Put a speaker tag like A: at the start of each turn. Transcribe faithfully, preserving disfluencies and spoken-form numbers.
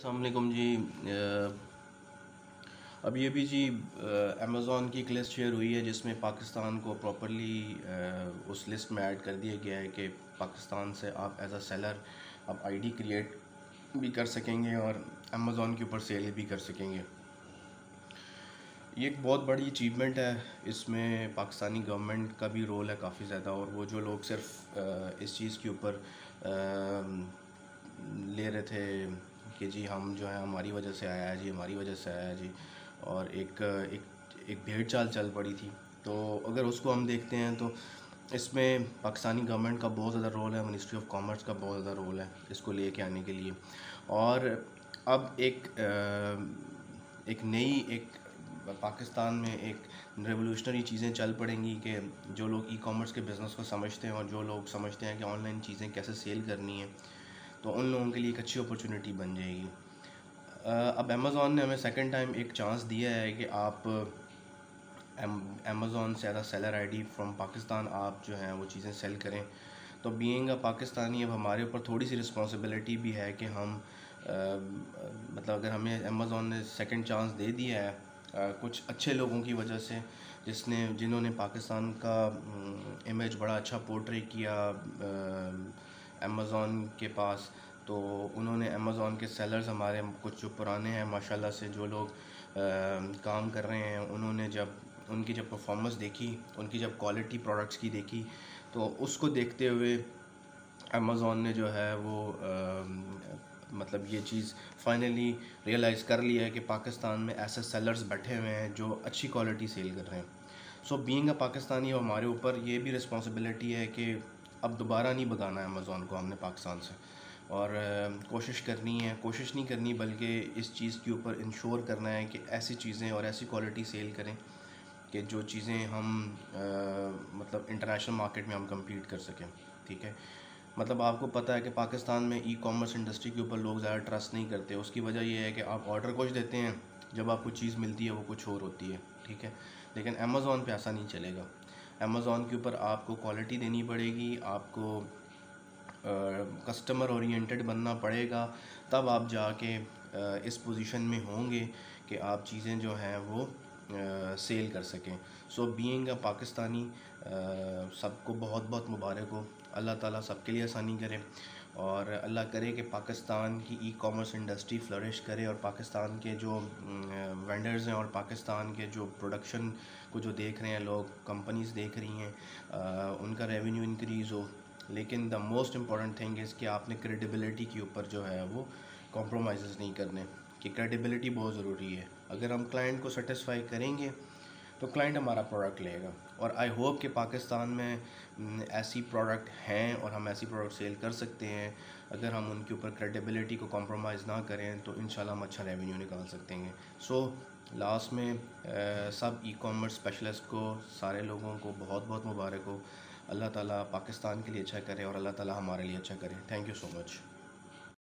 A: अस्सलाम वालेकुम जी। अ, अब ये भी जी अमेज़ॉन की एक लिस्ट शेयर हुई है जिसमें पाकिस्तान को प्रॉपरली उस लिस्ट में ऐड कर दिया गया है कि पाकिस्तान से आप एज अ सेलर आप आईडी क्रिएट भी कर सकेंगे और अमेज़ॉन के ऊपर सेल भी कर सकेंगे। ये एक बहुत बड़ी अचीवमेंट है। इसमें पाकिस्तानी गवर्नमेंट का भी रोल है काफ़ी ज़्यादा, और वो जो लोग सिर्फ इस चीज़ के ऊपर ले रहे थे कि जी हम जो है हमारी वजह से आया है जी, हमारी वजह से आया है जी, और एक एक एक भेड़ चाल चल पड़ी थी। तो अगर उसको हम देखते हैं तो इसमें पाकिस्तानी गवर्नमेंट का बहुत ज़्यादा रोल है, मिनिस्ट्री ऑफ कॉमर्स का बहुत ज़्यादा रोल है इसको लेके आने के लिए। और अब एक एक नई एक पाकिस्तान में एक रेवोल्यूशनरी चीज़ें चल पड़ेंगी कि जो लोग ई कॉमर्स के बिज़नेस को समझते हैं और जो लोग समझते हैं कि ऑनलाइन चीज़ें कैसे सेल करनी है, तो उन लोगों के लिए एक अच्छी अपॉर्चुनिटी बन जाएगी। अब अमेज़ॉन ने हमें सेकंड टाइम एक चांस दिया है कि आप अमेज़ॉन से as a seller ID from Pakistan आप जो हैं वो चीज़ें सेल करें। तो बीइंग अ पाकिस्तानी अब हमारे ऊपर थोड़ी सी रिस्पॉन्सिबिलिटी भी है कि हम आ, मतलब अगर हमें अमेज़ॉन ने सेकंड चांस दे दिया है आ, कुछ अच्छे लोगों की वजह से, जिसने जिन्होंने पाकिस्तान का इमेज बड़ा अच्छा पोर्ट्रे किया अमेज़ॉन के पास, तो उन्होंने अमेज़ॉन के सेलर्स हमारे कुछ जो पुराने हैं माशाल्लाह से जो लोग आ, काम कर रहे हैं, उन्होंने जब उनकी जब परफॉर्मेंस देखी, उनकी जब क्वालिटी प्रोडक्ट्स की देखी, तो उसको देखते हुए अमेज़ॉन ने जो है वो आ, मतलब ये चीज़ फाइनली रियलाइज़ कर लिया है कि पाकिस्तान में ऐसे सेलर्स बैठे हुए हैं जो अच्छी क्वालिटी सेल कर रहे हैं। सो बीइंग अ पाकिस्तानी हमारे ऊपर ये भी रिस्पॉन्सिबिलिटी है कि अब दोबारा नहीं भगाना है अमेज़ॉन को हमने पाकिस्तान से, और कोशिश करनी है, कोशिश नहीं करनी बल्कि इस चीज़ के ऊपर इंश्योर करना है कि ऐसी चीज़ें और ऐसी क्वालिटी सेल करें कि जो चीज़ें हम आ, मतलब इंटरनेशनल मार्केट में हम कम्पीट कर सकें। ठीक है, मतलब आपको पता है कि पाकिस्तान में ई कॉमर्स इंडस्ट्री के ऊपर लोग ज़्यादा ट्रस्ट नहीं करते। उसकी वजह यह है कि आप ऑर्डर कुछ देते हैं, जब आपको चीज़ मिलती है वो कुछ और होती है। ठीक है, लेकिन अमेज़ॉन पे ऐसा नहीं चलेगा। अमेज़ॉन के ऊपर आपको क्वालिटी देनी पड़ेगी, आपको कस्टमर ओरिएंटेड बनना पड़ेगा, तब आप जाके इस पोजीशन में होंगे कि आप चीज़ें जो हैं वो सेल कर सकें। सो बीइंग अ पाकिस्तानी सबको बहुत बहुत मुबारक हो। अल्लाह ताला सबके लिए आसानी करे, और अल्लाह करे कि पाकिस्तान की ई कॉमर्स इंडस्ट्री फ्लरिश करे, और पाकिस्तान के जो वेंडर्स हैं और पाकिस्तान के जो प्रोडक्शन को जो देख रहे हैं लोग, कंपनीज़ देख रही हैं, उनका रेवेन्यू इंक्रीज़ हो। लेकिन the most important thing is कि आपने क्रेडिबिलिटी के ऊपर जो है वो कॉम्प्रोमाइज़ नहीं करने, कि क्रेडिबिलिटी बहुत ज़रूरी है। अगर हम क्लाइंट को सेटिस्फाई करेंगे तो क्लाइंट हमारा प्रोडक्ट लेगा, और आई होप कि पाकिस्तान में ऐसी प्रोडक्ट हैं और हम ऐसी प्रोडक्ट सेल कर सकते हैं। अगर हम उनके ऊपर क्रेडिबिलिटी को कॉम्प्रोमाइज़ ना करें तो इंशाल्लाह हम अच्छा रेवेन्यू निकाल सकते हैं। सो लास्ट में आ, सब ई कॉमर्स स्पेशलिस्ट को, सारे लोगों को बहुत बहुत मुबारक हो। अल्लाह ताला पाकिस्तान के लिए अच्छा करे और अल्लाह ताला हमारे लिए अच्छा करे। Thank you so much.